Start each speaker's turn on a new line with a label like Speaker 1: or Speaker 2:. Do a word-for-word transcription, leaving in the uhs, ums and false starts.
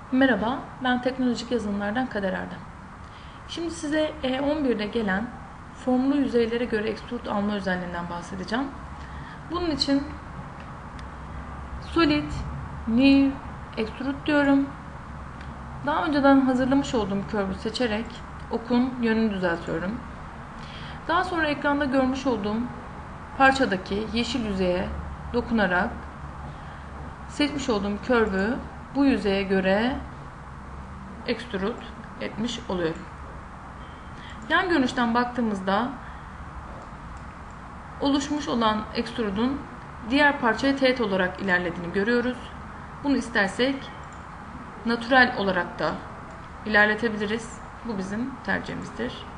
Speaker 1: Merhaba, ben teknolojik yazılımlardan Kader Erdem. Şimdi size E on bir'de gelen formlu yüzeylere göre extrude alma özelliğinden bahsedeceğim. Bunun için Solid, New, Extrude diyorum. Daha önceden hazırlamış olduğum curve'ü seçerek okun yönünü düzeltiyorum. Daha sonra ekranda görmüş olduğum parçadaki yeşil yüzeye dokunarak seçmiş olduğum curve'ü bu yüzeye göre extrude etmiş oluyorum. Yan görünüşten baktığımızda oluşmuş olan extrude'un diğer parçaya teğet olarak ilerlediğini görüyoruz. Bunu istersek natürel olarak da ilerletebiliriz. Bu bizim tercihimizdir.